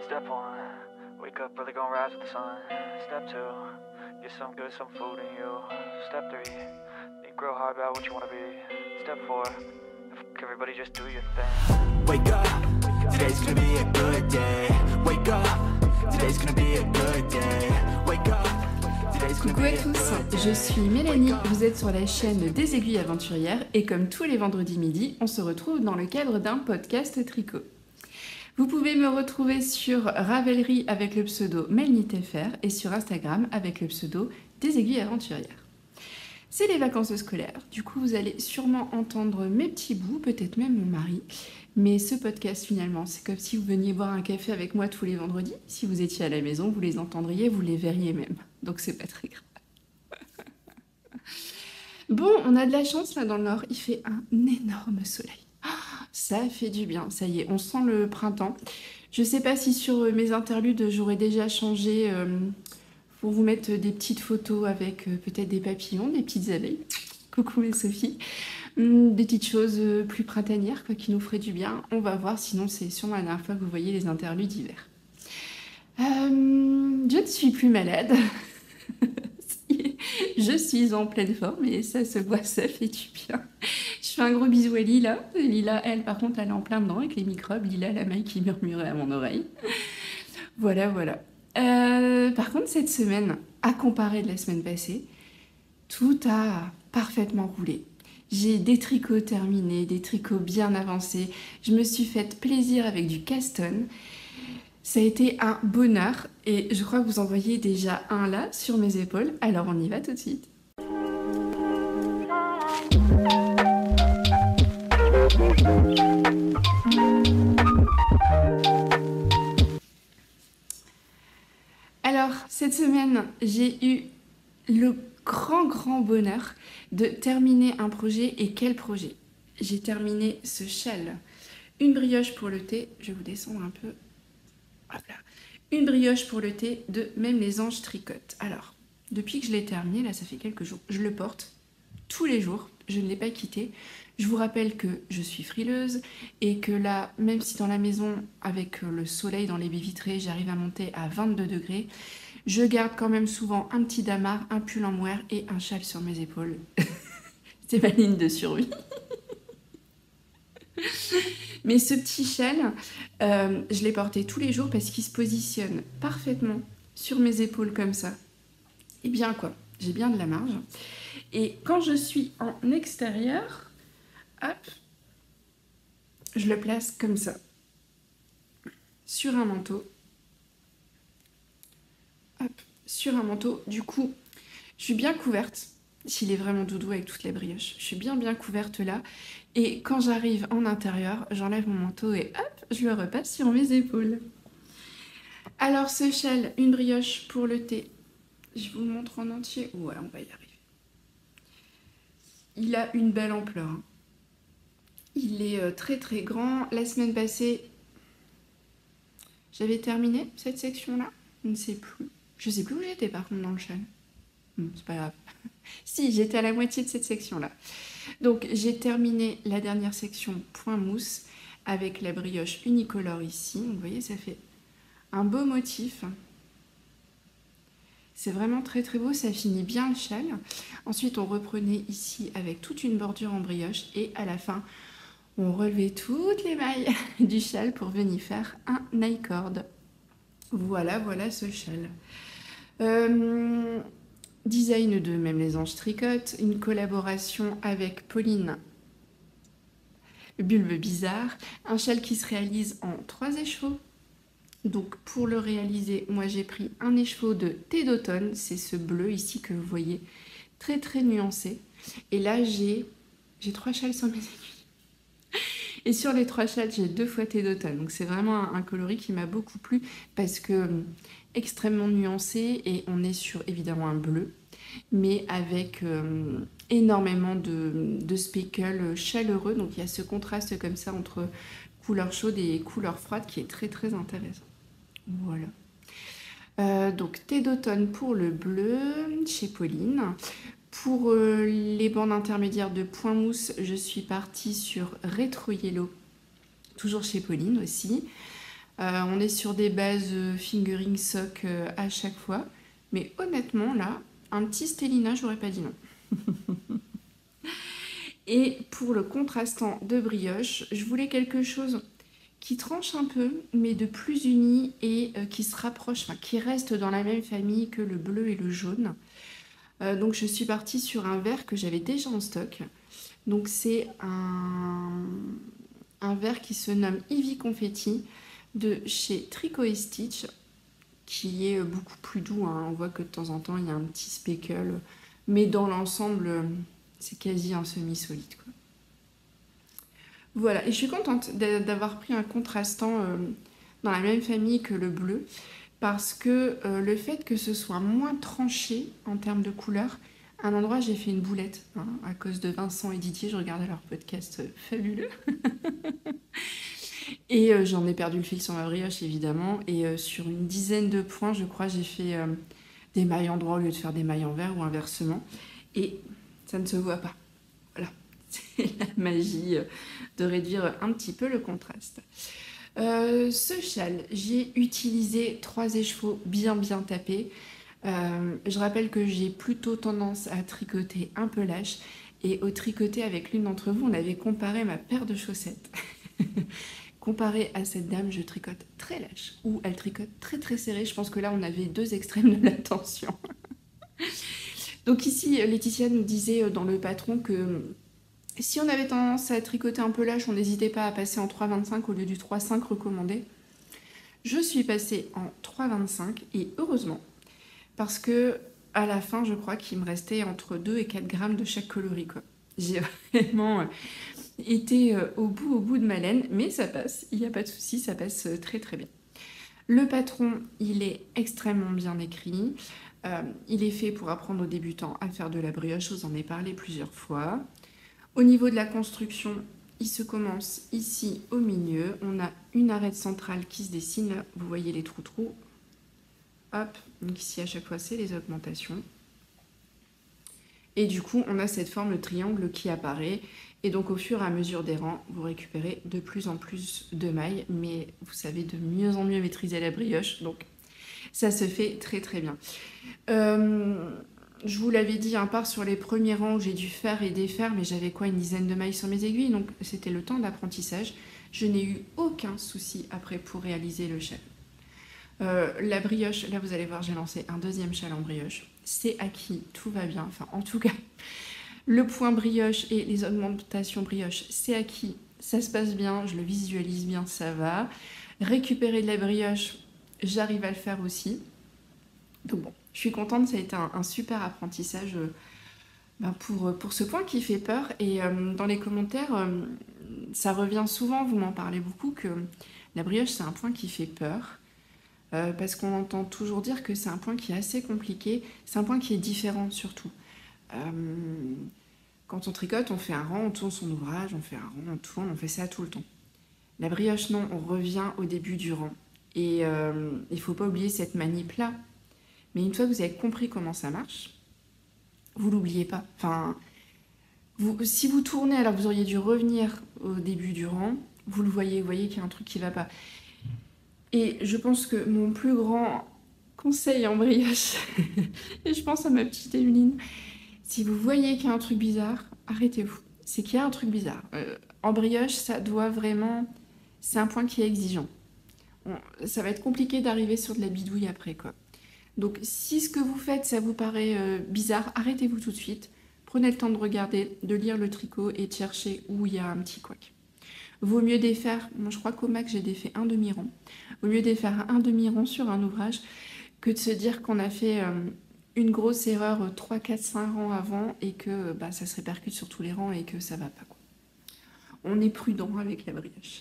Step one, wake up early, gonna rise with the sun. Step two, get some good, some food in you. Step three, think real hard about what you wanna be. Step four, everybody just do your thing. Wake up, today's gonna be a good day. Wake up, today's gonna be a good day. Wake up, today's gonna Coucou à be a tous, good day. je suis Mélanie, vous êtes sur la chaîne des Aiguilles Aventurières et comme tous les vendredis midi, on se retrouve dans le cadre d'un podcast tricot. Vous pouvez me retrouver sur Ravelry avec le pseudo MelnitFR et sur Instagram avec le pseudo des Aiguilles Aventurières. C'est les vacances scolaires, du coup vous allez sûrement entendre mes petits bouts, peut-être même mon mari. Mais ce podcast finalement, c'est comme si vous veniez boire un café avec moi tous les vendredis. Si vous étiez à la maison, vous les entendriez, vous les verriez même. Donc c'est pas très grave. Bon, on a de la chance là dans le nord, il fait un énorme soleil. Ça fait du bien, ça y est, on sent le printemps. Je sais pas si sur mes interludes, j'aurais déjà changé pour vous mettre des petites photos avec peut-être des papillons, des petites abeilles. Coucou les Sophie. Des petites choses plus printanières quoi, qui nous feraient du bien. On va voir, sinon c'est sûrement la dernière fois que vous voyez les interludes d'hiver. Je ne suis plus malade. Je suis en pleine forme et ça se voit, ça fait du bien. Je fais un gros bisou à Lila. Lila, elle, par contre, elle est en plein dedans avec les microbes. Lila, la maille qui murmurait à mon oreille. Voilà, voilà. Par contre, cette semaine, à comparer de la semaine passée, tout a parfaitement roulé. J'ai des tricots terminés, des tricots bien avancés. Je me suis fait plaisir avec du Caston. Ça a été un bonheur et je crois que vous en voyez déjà un là sur mes épaules. Alors on y va tout de suite. Alors cette semaine, j'ai eu le grand bonheur de terminer un projet. Et quel projet? J'ai terminé ce châle. Une brioche pour le thé. Je vais vous descendre un peu. Hop là. Une brioche pour le thé de Même les Anges Tricotent. Alors, depuis que je l'ai terminé, là ça fait quelques jours, je le porte tous les jours, je ne l'ai pas quitté. Je vous rappelle que je suis frileuse et que là, même si dans la maison, avec le soleil dans les baies vitrées, j'arrive à monter à 22 degrés, je garde quand même souvent un petit damar, un pull en moire et un châle sur mes épaules. C'est ma ligne de survie. Mais ce petit châle, je l'ai porté tous les jours parce qu'il se positionne parfaitement sur mes épaules comme ça. Et bien quoi, j'ai bien de la marge. Et quand je suis en extérieur, hop, je le place comme ça, sur un manteau. Hop, sur un manteau. Du coup, je suis bien couverte. S'il est vraiment doudou avec toute la brioche. Je suis bien couverte là. Et quand j'arrive en intérieur, j'enlève mon manteau et hop, je le repasse sur mes épaules. Alors ce châle, une brioche pour le thé. Je vous le montre en entier. Ouais, on va y arriver. Il a une belle ampleur. Hein. Il est très grand. La semaine passée, j'avais terminé cette section-là. Je ne sais plus. Je sais plus où j'étais par contre dans le châle. C'est pas grave. Si, j'étais à la moitié de cette section-là. Donc, j'ai terminé la dernière section point mousse avec la brioche unicolore ici. Donc, vous voyez, ça fait un beau motif. C'est vraiment très beau, ça finit bien le châle. Ensuite, on reprenait ici avec toute une bordure en brioche et à la fin, on relevait toutes les mailles du châle pour venir faire un I-cord. Voilà ce châle. Design de Même les Anges Tricotent, une collaboration avec Pauline Bulbe Bizarre, un châle qui se réalise en 3 écheveaux. Donc pour le réaliser, moi j'ai pris un écheveau de thé d'automne, c'est ce bleu ici que vous voyez, très nuancé. Et là j'ai 3 châles sur mes aiguilles. Et sur les 3 châles, j'ai 2 fois thé d'automne. Donc c'est vraiment un coloris qui m'a beaucoup plu parce que extrêmement nuancé et on est sur évidemment un bleu, mais avec énormément de speckles chaleureux. Donc il y a ce contraste comme ça entre couleurs chaudes et couleurs froides qui est très intéressant. Voilà. Donc thé d'automne pour le bleu chez Pauline. Pour les bandes intermédiaires de point mousse, je suis partie sur Retro Yellow, toujours chez Pauline aussi. On est sur des bases fingering sock à chaque fois. Mais honnêtement, là, un petit Stellina, j'aurais pas dit non. Et pour le contrastant de brioche, je voulais quelque chose qui tranche un peu, mais de plus uni et qui se rapproche, enfin qui reste dans la même famille que le bleu et le jaune. Donc je suis partie sur un vert que j'avais déjà en stock. Donc c'est un vert qui se nomme Ivy Confetti de chez Tricot et Stitch, qui est beaucoup plus doux, hein. On voit que de temps en temps il y a un petit speckle, mais dans l'ensemble c'est quasi un semi-solide, quoi. Voilà, et je suis contente d'avoir pris un contrastant dans la même famille que le bleu, parce que le fait que ce soit moins tranché en termes de couleur, à un endroit j'ai fait une boulette, hein, à cause de Vincent et Didier, je regardais leur podcast fabuleux. Et j'en ai perdu le fil sur ma brioche évidemment, et sur une dizaine de points je crois j'ai fait des mailles en droit au lieu de faire des mailles en vert ou inversement, et ça ne se voit pas. Voilà, c'est la magie de réduire un petit peu le contraste. Ce châle, j'ai utilisé 3 écheveaux bien tapés. Je rappelle que j'ai plutôt tendance à tricoter un peu lâche, et au tricoter avec l'une d'entre vous, on avait comparé ma paire de chaussettes. Comparé à cette dame, je tricote très lâche, ou elle tricote très serré. Je pense que là, on avait 2 extrêmes de la tension. Donc ici, Laetitia nous disait dans le patron que si on avait tendance à tricoter un peu lâche, on n'hésitait pas à passer en 3,25 au lieu du 3,5 recommandé. Je suis passée en 3,25 et heureusement, parce que à la fin, je crois qu'il me restait entre 2 et 4 grammes de chaque coloris, quoi. J'ai vraiment été au bout de ma laine, mais ça passe, il n'y a pas de souci, ça passe très bien. Le patron, il est extrêmement bien écrit. Il est fait pour apprendre aux débutants à faire de la brioche, je vous en ai parlé plusieurs fois. Au niveau de la construction, il se commence ici au milieu. On a une arête centrale qui se dessine, là, vous voyez les trous. Hop, donc ici à chaque fois c'est les augmentations. Et du coup, on a cette forme de triangle qui apparaît. Et donc, au fur et à mesure des rangs, vous récupérez de plus en plus de mailles. Mais vous savez de mieux en mieux maîtriser la brioche. Donc, ça se fait très bien. Je vous l'avais dit, à part sur les premiers rangs où j'ai dû faire et défaire, mais j'avais quoi, une dizaine de mailles sur mes aiguilles. Donc, c'était le temps d'apprentissage. Je n'ai eu aucun souci après pour réaliser le châle. La brioche, là vous allez voir, j'ai lancé un deuxième châle en brioche. C'est acquis, tout va bien. Enfin, en tout cas, le point brioche et les augmentations brioche, c'est acquis, ça se passe bien, je le visualise bien, ça va. Récupérer de la brioche, j'arrive à le faire aussi. Donc bon, je suis contente, ça a été un super apprentissage pour ce point qui fait peur. Et dans les commentaires, ça revient souvent, vous m'en parlez beaucoup, que la brioche c'est un point qui fait peur. Parce qu'on entend toujours dire que c'est un point qui est assez compliqué, c'est un point qui est différent surtout. Quand on tricote, on fait un rang, on tourne son ouvrage, on fait un rang, on tourne, on fait ça tout le temps. La brioche, non, on revient au début du rang. Et il ne faut pas oublier cette manip-là. Mais une fois que vous avez compris comment ça marche, vous l'oubliez pas. Enfin, si vous tournez alors que vous auriez dû revenir au début du rang, vous le voyez, vous voyez qu'il y a un truc qui ne va pas. Et je pense que mon plus grand conseil en brioche, et je pense à ma petite Emeline, si vous voyez qu'il y a un truc bizarre, arrêtez-vous. C'est qu'il y a un truc bizarre. En brioche, ça doit vraiment... C'est un point qui est exigeant. Ça va être compliqué d'arriver sur de la bidouille après, quoi. Donc, si ce que vous faites, ça vous paraît bizarre, arrêtez-vous tout de suite. Prenez le temps de regarder, de lire le tricot et de chercher où il y a un petit couac. Vaut mieux défaire, moi je crois qu'au max j'ai défait un demi-rang, vaut mieux défaire un demi-rang sur un ouvrage que de se dire qu'on a fait une grosse erreur 3, 4, 5 rangs avant et que ça se répercute sur tous les rangs et que ça va pas, quoi. On est prudent avec la brioche.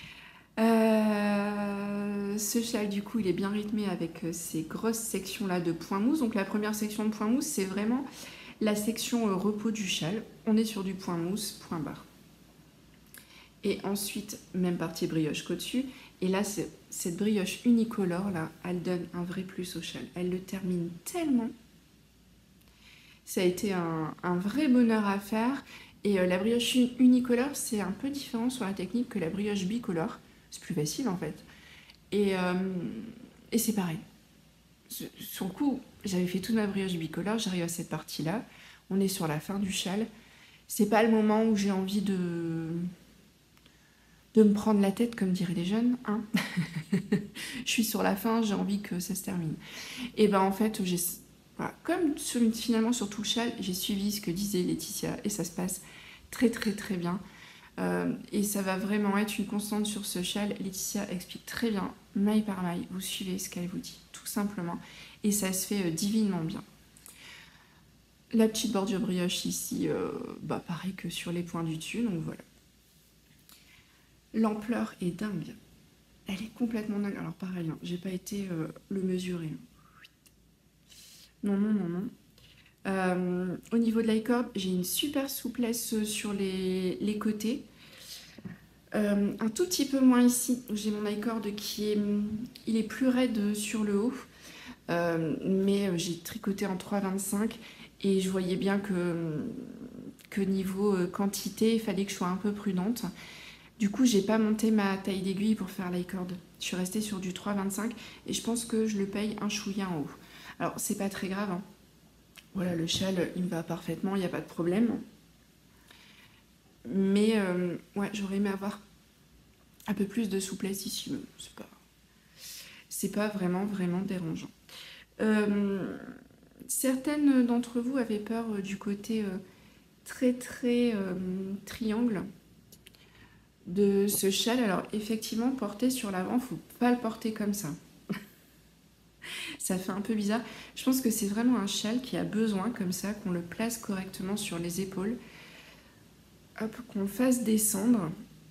Ce châle du coup il est bien rythmé avec ces grosses sections là de point mousse. Donc la première section de point mousse c'est vraiment la section repos du châle. On est sur du point mousse, point barre. Et ensuite, même partie brioche qu'au-dessus. Et là, cette brioche unicolore, là, elle donne un vrai plus au châle. Elle le termine tellement. Ça a été un vrai bonheur à faire. Et la brioche unicolore, c'est un peu différent sur la technique que la brioche bicolore. C'est plus facile, en fait. Et, euh, et c'est pareil. Sur le coup, j'avais fait toute ma brioche bicolore, j'arrive à cette partie-là, on est sur la fin du châle. C'est pas le moment où j'ai envie de me prendre la tête, comme diraient les jeunes, hein. Je suis sur la fin, j'ai envie que ça se termine. Et ben en fait, voilà, comme finalement sur tout le châle, j'ai suivi ce que disait Laetitia et ça se passe très très très bien. Et ça va vraiment être une constante sur ce châle. Laetitia explique très bien, maille par maille, vous suivez ce qu'elle vous dit, tout simplement. Et ça se fait divinement bien. La petite bordure brioche ici, pareil que sur les points du dessus, donc voilà. L'ampleur est dingue. Elle est complètement dingue. Alors pareil, hein, j'ai pas été le mesurer. Non, non, non, non. Au niveau de l'icord, j'ai une super souplesse sur les côtés. Un tout petit peu moins ici. J'ai mon icord il est plus raide sur le haut. Mais j'ai tricoté en 3,25 et je voyais bien que niveau quantité, il fallait que je sois un peu prudente. Du coup, j'ai pas monté ma taille d'aiguille pour faire l'icord. Je suis restée sur du 3,25 et je pense que je le paye un chouïa en haut. Alors, c'est pas très grave, hein. Voilà, le châle, il me va parfaitement, il n'y a pas de problème. Mais ouais, j'aurais aimé avoir un peu plus de souplesse ici. C'est pas vraiment dérangeant. Certaines d'entre vous avaient peur du côté très très triangle de ce châle. Alors effectivement, porter sur l'avant, faut pas le porter comme ça. Ça fait un peu bizarre. Je pense que c'est vraiment un châle qui a besoin comme ça, qu'on le place correctement sur les épaules. Hop, qu'on le fasse descendre.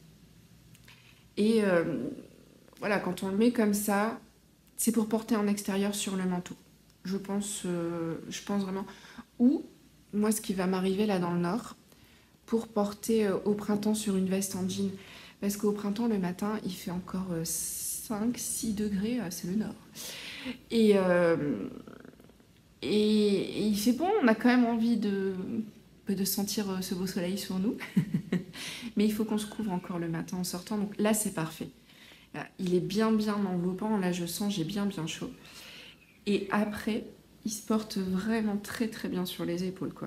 Et voilà, quand on le met comme ça, c'est pour porter en extérieur sur le manteau. Je pense vraiment. Ou, moi, ce qui va m'arriver là dans le nord, pour porter au printemps sur une veste en jean. Parce qu'au printemps, le matin, il fait encore 5-6 degrés, c'est le nord. Et il fait bon, on a quand même envie de sentir ce beau soleil sur nous. Mais il faut qu'on se couvre encore le matin en sortant. Donc là, c'est parfait. Il est bien enveloppant. Là, je sens, j'ai bien chaud. Et après, il se porte vraiment très très bien sur les épaules, quoi.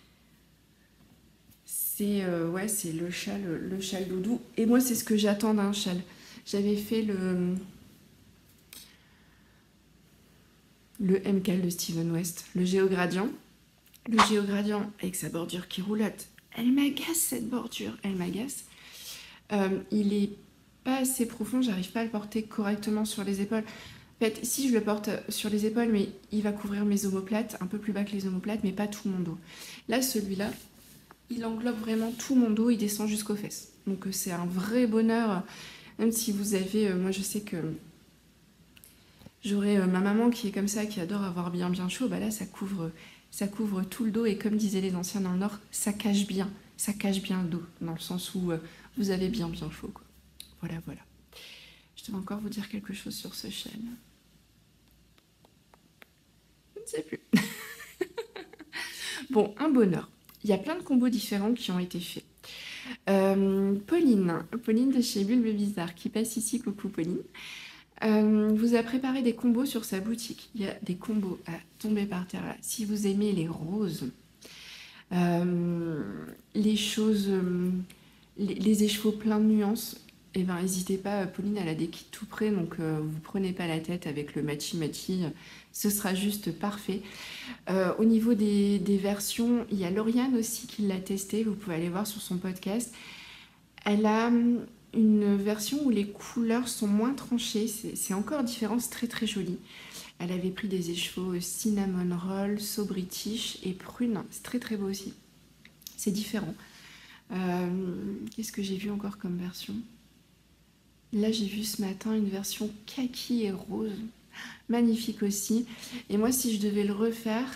C'est le châle doudou. Et moi, c'est ce que j'attends d'un châle. J'avais fait le MCAL de Steven West, le géogradient. Le géogradient avec sa bordure qui roulotte. Elle m'agace, cette bordure, elle m'agace. Il est pas assez profond, j'arrive pas à le porter correctement sur les épaules. En fait, si je le porte sur les épaules, mais il va couvrir mes omoplates, un peu plus bas que les omoplates, mais pas tout mon dos. Là, celui-là, il englobe vraiment tout mon dos, il descend jusqu'aux fesses. Donc c'est un vrai bonheur, même si vous avez... moi, je sais que j'aurais ma maman qui est comme ça, qui adore avoir bien chaud, bah là, ça couvre tout le dos, et comme disaient les anciens dans le Nord, ça cache bien le dos, dans le sens où vous avez bien chaud, quoi. Voilà. Je devais encore vous dire quelque chose sur ce châle. Je ne sais plus. Bon, un bonheur. Il y a plein de combos différents qui ont été faits. Pauline de chez Bulle Bizarre, qui passe ici, coucou Pauline, vous a préparé des combos sur sa boutique. Il y a des combos à tomber par terre là. Si vous aimez les roses, les choses, les écheveaux pleins de nuances, eh ben, n'hésitez pas, Pauline, elle a des kits tout prêts, donc vous prenez pas la tête avec le matchy, ce sera juste parfait. Au niveau des versions, il y a Lauriane aussi qui l'a testé, vous pouvez aller voir sur son podcast. Elle a une version où les couleurs sont moins tranchées, c'est encore différent, c'est très très joli. Elle avait pris des écheveaux cinnamon roll, so british et prune, c'est très très beau aussi. C'est différent. Qu'est-ce que j'ai vu encore comme version ? Là, j'ai vu ce matin une version kaki et rose, magnifique aussi. Et moi, si je devais le refaire,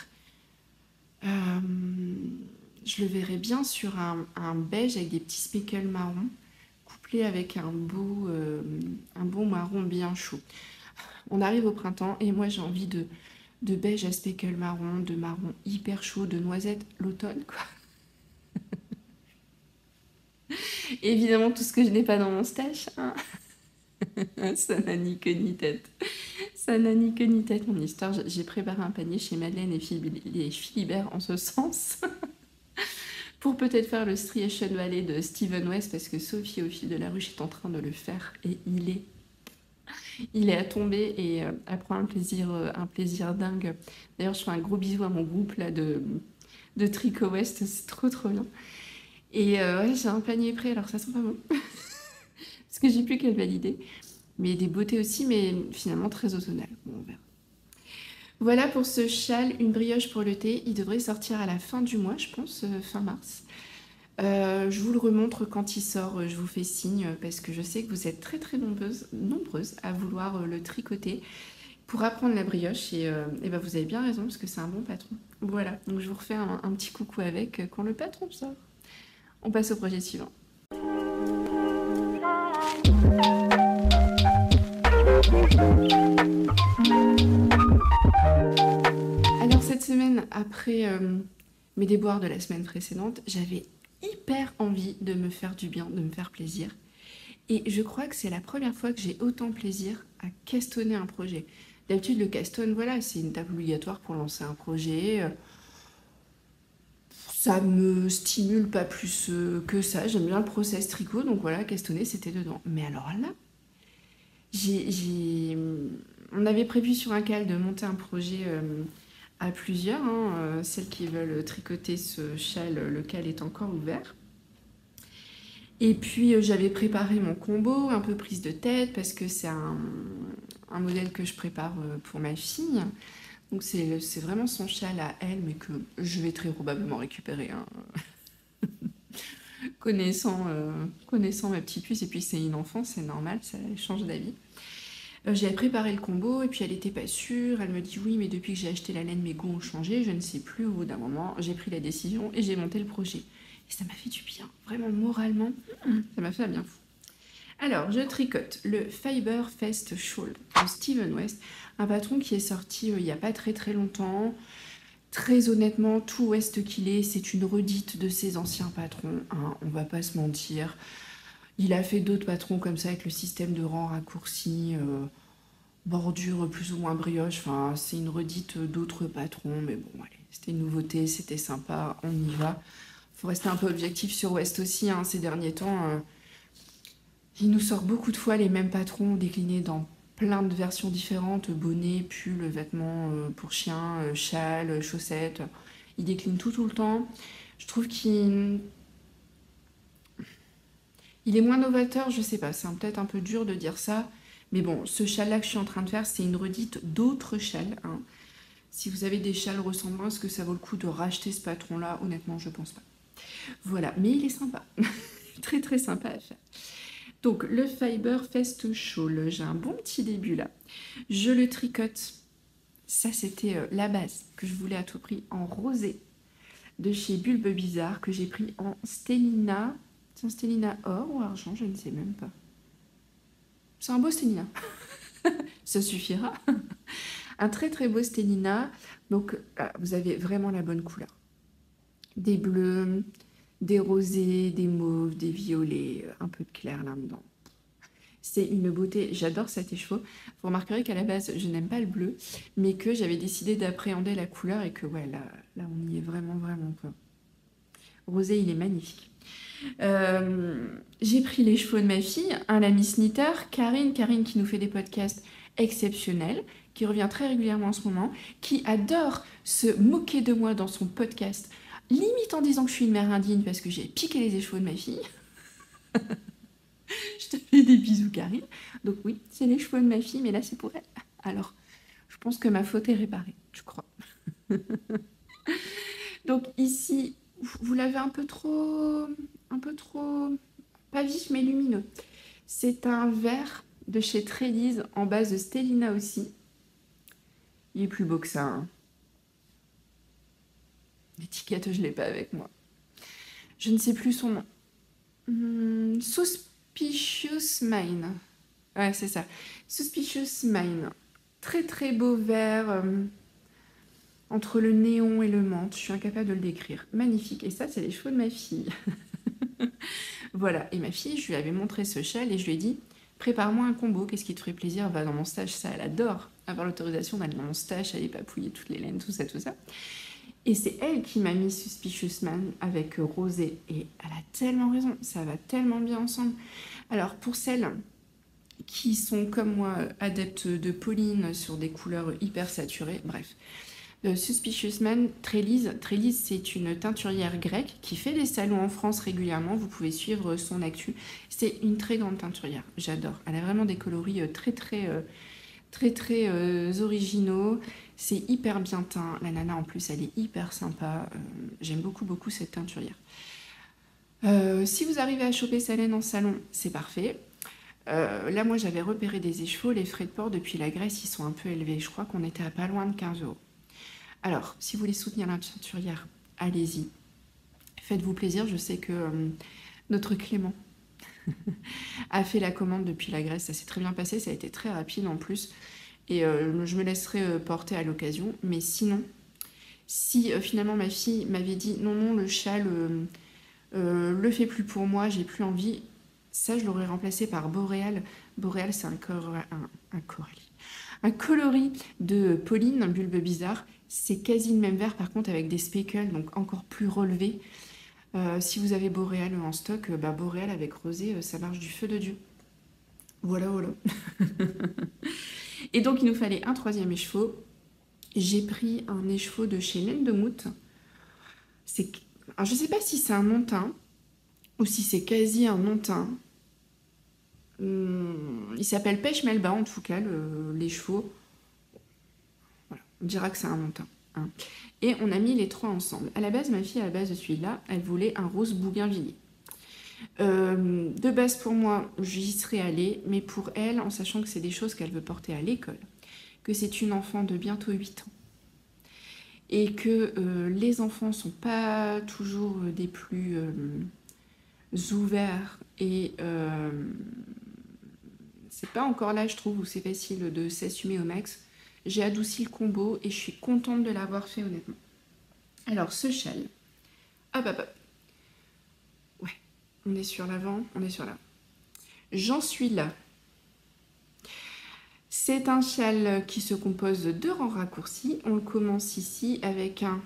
je le verrais bien sur un beige avec des petits speckles marron, couplé avec un beau marron bien chaud. On arrive au printemps et moi, j'ai envie de beige à speckle marron, de marron hyper chaud, de noisette, l'automne, quoi. Évidemment, tout ce que je n'ai pas dans mon stash, hein. Ça n'a ni queue ni tête. Ça n'a ni queue ni tête, mon histoire. J'ai préparé un panier chez Madeleine et Philibert en ce sens. Pour peut-être faire le Striation Valley de Steven West, parce que Sophie au fil de la ruche est en train de le faire et il est à tomber et elle prend un plaisir dingue. D'ailleurs, je fais un gros bisou à mon groupe là de Tricot West, c'est trop bien. Et ouais, j'ai un panier prêt, alors ça sent pas bon. Parce que j'ai plus qu'à le valider. Mais des beautés aussi, mais finalement très automnales. Bon, on verra. Voilà pour ce châle, une brioche pour le thé. Il devrait sortir à la fin du mois, je pense, fin mars. Je vous le remontre quand il sort, je vous fais signe, parce que je sais que vous êtes très nombreuses à vouloir le tricoter pour apprendre la brioche. Et ben vous avez bien raison, parce que c'est un bon patron. Voilà, donc je vous refais un petit coucou avec quand le patron sort. On passe au projet suivant. Alors cette semaine, après mes déboires de la semaine précédente, j'avais hyper envie de me faire du bien, de me faire plaisir. Et je crois que c'est la première fois que j'ai autant plaisir à castonner un projet. D'habitude, le caston, voilà, c'est une étape obligatoire pour lancer un projet. Ça me stimule pas plus que ça. J'aime bien le process tricot, donc voilà, castonner, c'était dedans. Mais alors là, on avait prévu sur un cal de monter un projet à plusieurs. Celles qui veulent tricoter ce châle, le cal est encore ouvert. Et puis j'avais préparé mon combo, un peu prise de tête, parce que c'est un modèle que je prépare pour ma fille. Donc c'est vraiment son châle à elle, mais que je vais très probablement récupérer. Connaissant ma petite puce, et puis c'est une enfant, c'est normal, ça change d'avis. J'avais préparé le combo, et puis elle était pas sûre. Elle me dit oui, mais depuis que j'ai acheté la laine, mes goûts ont changé, je ne sais plus. Au bout d'un moment, j'ai pris la décision et j'ai monté le projet. Et ça m'a fait du bien, vraiment moralement, ça m'a fait un bien fou. Alors, je tricote le Fiber Fest Shawl de Steven West, un patron qui est sorti il n'y a pas très longtemps. Très honnêtement, tout West qu'il est, c'est une redite de ses anciens patrons, hein, on va pas se mentir. Il a fait d'autres patrons comme ça avec le système de rang raccourci, bordure plus ou moins brioche, enfin c'est une redite d'autres patrons, mais bon allez, c'était une nouveauté, c'était sympa, on y va. Faut rester un peu objectif sur West aussi, hein, ces derniers temps. Il nous sort beaucoup de fois les mêmes patrons déclinés dans plein de versions différentes, bonnets, pulls, vêtements pour chiens, châles, chaussettes. Il décline tout le temps. Je trouve qu'il est moins novateur, je sais pas, c'est peut-être un peu dur de dire ça. Mais bon, ce châle-là que je suis en train de faire, c'est une redite d'autres châles. Hein. Si vous avez des châles ressemblants, est-ce que ça vaut le coup de racheter ce patron-là? Honnêtement, je pense pas. Voilà, mais il est sympa. Très sympa à faire. Donc, le Fiber Fest Shawl, j'ai un bon petit début là. Je le tricote. Ça, c'était la base que je voulais à tout prix en rosé de chez Bulbe Bizarre, que j'ai pris en Stellina. C'est un Stellina or ou argent, je ne sais même pas. C'est un beau Stellina. Ça suffira. Un très beau Stellina. Donc, vous avez vraiment la bonne couleur. Des bleus, des rosés, des mauves, des violets, un peu de clair là-dedans. C'est une beauté, j'adore cet écheveau. Vous remarquerez qu'à la base, je n'aime pas le bleu, mais que j'avais décidé d'appréhender la couleur et que ouais, là on y est vraiment pas. Rosé, il est magnifique. J'ai pris les chevaux de ma fille, un la Miss Knitter, Karine qui nous fait des podcasts exceptionnels, qui revient très régulièrement en ce moment, qui adore se moquer de moi dans son podcast, limite en disant que je suis une mère indigne parce que j'ai piqué les écheveaux de ma fille. Je te fais des bisous, Karine. Donc oui, c'est les cheveux de ma fille, mais là c'est pour elle. Alors, je pense que ma faute est réparée, je crois. Donc ici, vous l'avez un peu trop, pas vif mais lumineux. C'est un vert de chez Trelise en base de Stellina aussi. Il est plus beau que ça, hein. L'étiquette, je ne l'ai pas avec moi. Je ne sais plus son nom. Suspicious Mine. Ouais, c'est ça. Suspicious Mine. Très beau vert entre le néon et le menthe. Je suis incapable de le décrire. Magnifique. Et ça, c'est les cheveux de ma fille. Voilà. Et ma fille, je lui avais montré ce châle et je lui ai dit, prépare-moi un combo, qu'est-ce qui te ferait plaisir? Va dans mon stage, ça, elle adore avoir l'autorisation d'aller dans mon stage, aller papouiller toutes les laines, tout ça, tout ça. Et c'est elle qui m'a mis Suspicious Man avec Rosé. Et elle a tellement raison, ça va tellement bien ensemble. Alors, pour celles qui sont comme moi adeptes de Pauline sur des couleurs hyper saturées, bref. Suspicious Man, Trélise, c'est une teinturière grecque qui fait des salons en France régulièrement. Vous pouvez suivre son actu. C'est une très grande teinturière, j'adore. Elle a vraiment des coloris très originaux. C'est hyper bien teint. La nana en plus, elle est hyper sympa. J'aime beaucoup cette teinturière. Si vous arrivez à choper sa laine en salon, c'est parfait. Là, moi, j'avais repéré des écheveaux. Les frais de port depuis la Grèce, ils sont un peu élevés. Je crois qu'on était à pas loin de 15 €. Alors, si vous voulez soutenir la teinturière, allez-y. Faites-vous plaisir. Je sais que notre Clément a fait la commande depuis la Grèce. Ça s'est très bien passé. Ça a été très rapide en plus. Et je me laisserai porter à l'occasion. Mais sinon, si finalement ma fille m'avait dit non, le châle le fait plus pour moi, j'ai plus envie, ça je l'aurais remplacé par Boréal. Boréal, c'est un coloris de Pauline, un bulbe bizarre. C'est quasi le même vert, par contre avec des speckles, donc encore plus relevés. Si vous avez Boréal en stock, Boréal avec Rosé, ça marche du feu de Dieu. Voilà. Et donc, il nous fallait un troisième écheveau. J'ai pris un écheveau de chez Laine de Moute. Alors, je ne sais pas si c'est un non-teint ou si c'est quasi un non-teint. Il s'appelle Pêche Melba, en tout cas, l'écheveau. Voilà, on dira que c'est un non-teint. Hein. Et on a mis les trois ensemble. À la base, ma fille, à la base de celui-là, elle voulait un rose bougainvillier. De base pour moi, j'y serais allée, mais pour elle, en sachant que c'est des choses qu'elle veut porter à l'école, que c'est une enfant de bientôt 8 ans, et que les enfants sont pas toujours des plus ouverts, et c'est pas encore là, je trouve, où c'est facile de s'assumer au max. J'ai adouci le combo et je suis contente de l'avoir fait, honnêtement. Alors, ce châle, hop. Ouais, on est sur l'avant, on est sur l'avant. J'en suis là. C'est un châle qui se compose de 2 rangs raccourcis. On commence ici avec un...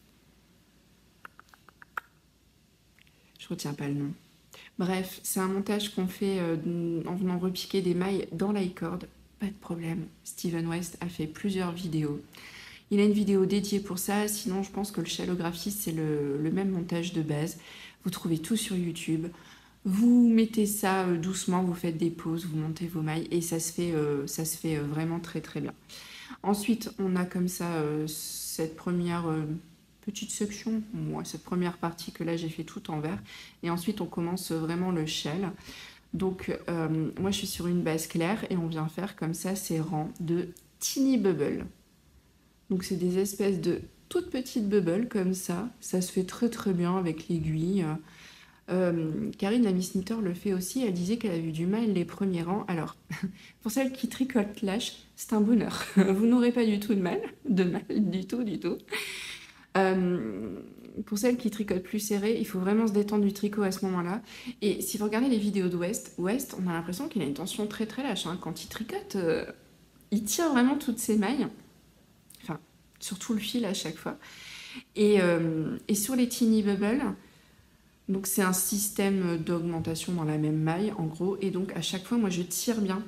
Je retiens pas le nom. Bref, c'est un montage qu'on fait en venant repiquer des mailles dans l'i-cord. Pas de problème. Steven West a fait plusieurs vidéos. Il a une vidéo dédiée pour ça. Sinon, je pense que le chalographiste, c'est le même montage de base. Vous trouvez tout sur YouTube. Vous mettez ça doucement, vous faites des pauses, vous montez vos mailles et ça se fait vraiment très bien. Ensuite, on a comme ça cette première petite section, cette première partie que là j'ai fait tout en vert. Et ensuite, on commence vraiment le châle. Donc, moi je suis sur une base claire et on vient faire comme ça ces rangs de Teeny Bubble. Donc, c'est des espèces de toutes petites bubbles comme ça. Ça se fait très bien avec l'aiguille. Karine, la Miss Knitter, le fait aussi. Elle disait qu'elle avait eu du mal les premiers rangs. Alors, pour celles qui tricotent lâche, c'est un bonheur. Vous n'aurez pas du tout de mal. Du tout. Pour celles qui tricotent plus serré, il faut vraiment se détendre du tricot à ce moment-là. Et si vous regardez les vidéos de West, on a l'impression qu'il a une tension très lâche. Hein. Quand il tricote, il tire vraiment toutes ses mailles. Enfin, surtout le fil à chaque fois. Et sur les Teeny Bubble... Donc c'est un système d'augmentation dans la même maille en gros et donc à chaque fois moi je tire bien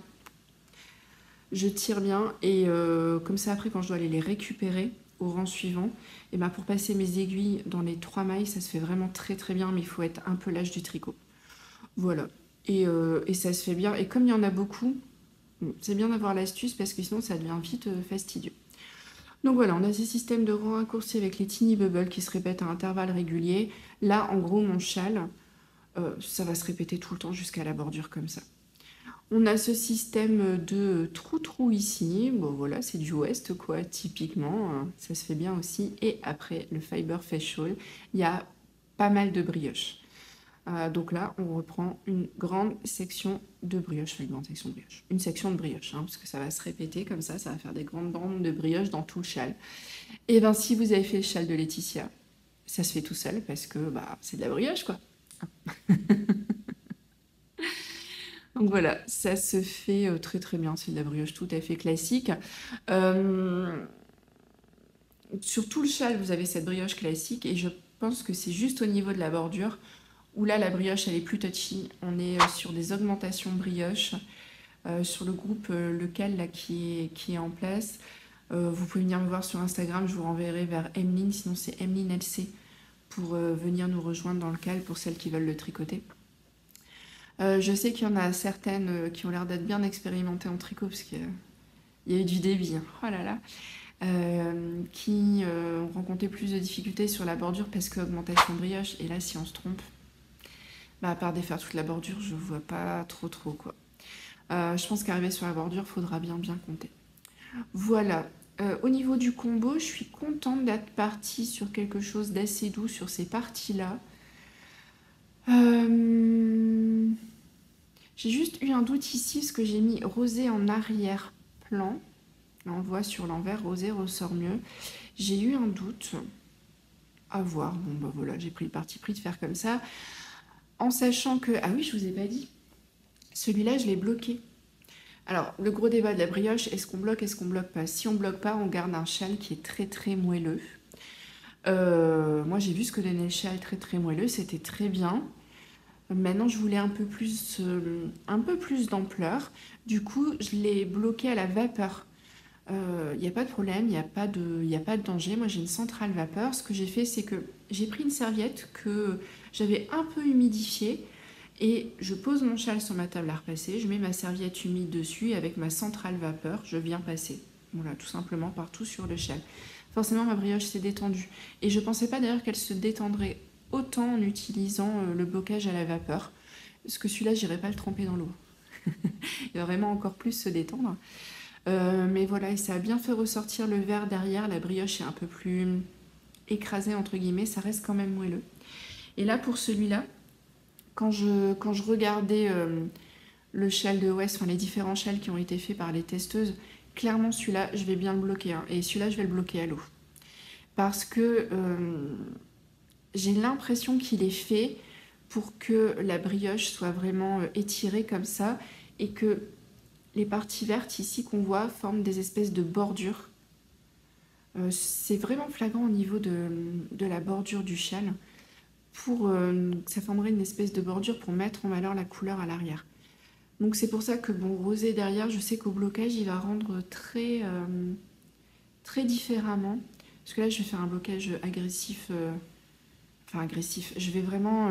et comme ça après quand je dois aller les récupérer au rang suivant et pour passer mes aiguilles dans les 3 mailles ça se fait vraiment très bien mais il faut être un peu lâche du tricot. Voilà et ça se fait bien et comme il y en a beaucoup c'est bien d'avoir l'astuce parce que sinon ça devient vite fastidieux. Donc voilà, on a ces systèmes de rangs raccourcis avec les Teeny Bubbles qui se répètent à intervalles réguliers. Là, en gros, mon châle, ça va se répéter tout le temps jusqu'à la bordure comme ça. On a ce système de trou ici. Bon voilà, c'est du West quoi, typiquement. Ça se fait bien aussi. Et après, le Fiber Facial, il y a pas mal de brioches. Donc là, on reprend une grande section de brioche, une section de brioche, parce que ça va se répéter comme ça va faire des grandes bandes de brioche dans tout le châle. Et bien, si vous avez fait le châle de Laetitia, ça se fait tout seul parce que c'est de la brioche, quoi. Donc voilà, ça se fait très très bien. C'est de la brioche tout à fait classique. Euh, Sur tout le châle, vous avez cette brioche classique et je pense que c'est juste au niveau de la bordure où là, la brioche, elle est plus touchy. On est sur des augmentations brioche. Sur le groupe lequel là, qui est en place. Vous pouvez venir me voir sur Instagram, je vous renverrai vers Emeline, sinon c'est Emeline LC pour venir nous rejoindre dans le cal pour celles qui veulent le tricoter. Je sais qu'il y en a certaines qui ont l'air d'être bien expérimentées en tricot parce qu'il y a eu du débit, hein. Oh là là, qui ont rencontré plus de difficultés sur la bordure parce que augmentation brioche. Et là, si on se trompe, bah, à part défaire toute la bordure, je vois pas trop quoi. Je pense qu'arriver sur la bordure, faudra bien compter. Voilà. Au niveau du combo, je suis contente d'être partie sur quelque chose d'assez doux sur ces parties-là. J'ai juste eu un doute ici parce que j'ai mis rosé en arrière-plan. Là, on le voit sur l'envers, rosé ressort mieux. J'ai eu un doute. À voir. Bon, bah voilà, j'ai pris le parti pris de faire comme ça. En sachant que... Ah oui, je vous ai pas dit. Celui-là, je l'ai bloqué. Alors, le gros débat de la brioche, est-ce qu'on bloque, est-ce qu'on bloque pas? Si on bloque pas, on garde un châle qui est très très moelleux. Moi, j'ai vu ce que donnait le châle très très moelleux, c'était très bien. Maintenant, je voulais un peu plus d'ampleur. Du coup, je l'ai bloqué à la vapeur. Il n'y a pas de problème, il n'y a pas de danger. Moi, j'ai une centrale vapeur. Ce que j'ai fait, c'est que j'ai pris une serviette que j'avais un peu humidifiée et je pose mon châle sur ma table à repasser. Je mets ma serviette humide dessus et avec ma centrale vapeur, je viens passer. Voilà, tout simplement partout sur le châle. Forcément, ma brioche s'est détendue. Et je ne pensais pas d'ailleurs qu'elle se détendrait autant en utilisant le blocage à la vapeur. Parce que celui-là, j'irai pas le tremper dans l'eau. Il va vraiment encore plus se détendre. Mais voilà, et ça a bien fait ressortir le verre derrière. La brioche est un peu plus écrasée, entre guillemets. Ça reste quand même moelleux. Et là, pour celui-là, quand je regardais le châle de West, enfin les différents châles qui ont été faits par les testeuses, clairement, celui-là, je vais bien le bloquer. Hein, et celui-là, je vais le bloquer à l'eau. Parce que j'ai l'impression qu'il est fait pour que la brioche soit vraiment étirée comme ça et que les parties vertes ici qu'on voit forment des espèces de bordures. C'est vraiment flagrant au niveau de la bordure du châle. Ça formerait une espèce de bordure pour mettre en valeur la couleur à l'arrière. Donc c'est pour ça que bon, rosé derrière, je sais qu'au blocage, il va rendre très, très différemment. Parce que là, je vais faire un blocage agressif. Enfin, agressif. Je vais vraiment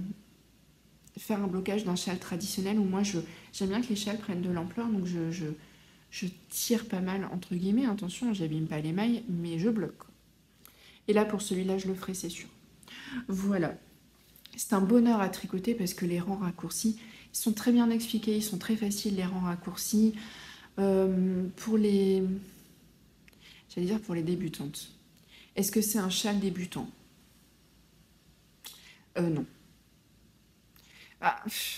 faire un blocage d'un châle traditionnel où moi, j'aime bien que les châles prennent de l'ampleur. Donc je tire pas mal, entre guillemets. Attention, j'abîme pas les mailles, mais je bloque. Et là, pour celui-là, je le ferai, c'est sûr. Voilà. C'est un bonheur à tricoter parce que les rangs raccourcis, ils sont très bien expliqués, ils sont très faciles, les rangs raccourcis. Pour les... J'allais dire pour les débutantes. Est-ce que c'est un châle débutant? Non. Ah,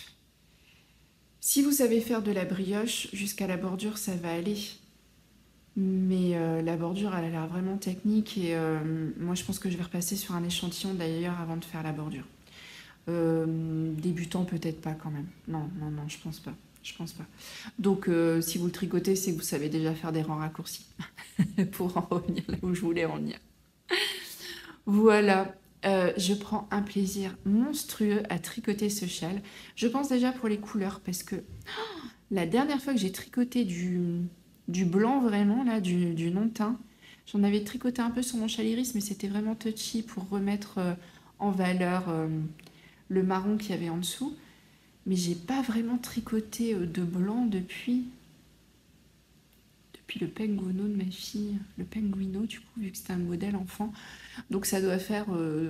si vous savez faire de la brioche, jusqu'à la bordure, ça va aller. Mais la bordure, elle a l'air vraiment technique et moi, je pense que je vais repasser sur un échantillon d'ailleurs avant de faire la bordure. Débutant, peut-être pas quand même. Non, je pense pas. Je pense pas. Donc, si vous le tricotez, c'est que vous savez déjà faire des rangs raccourcis. Pour en revenir là où je voulais en venir. Voilà. Je prends un plaisir monstrueux à tricoter ce châle. Je pense déjà pour les couleurs parce que la dernière fois que j'ai tricoté du blanc vraiment, là, du non-teint, j'en avais tricoté un peu sur mon châle iris, mais c'était vraiment touchy pour remettre en valeur le marron qu'il y avait en dessous. Mais j'ai pas vraiment tricoté de blanc depuis le penguino de ma fille. Le penguino, du coup, vu que c'était un modèle enfant. Donc ça doit faire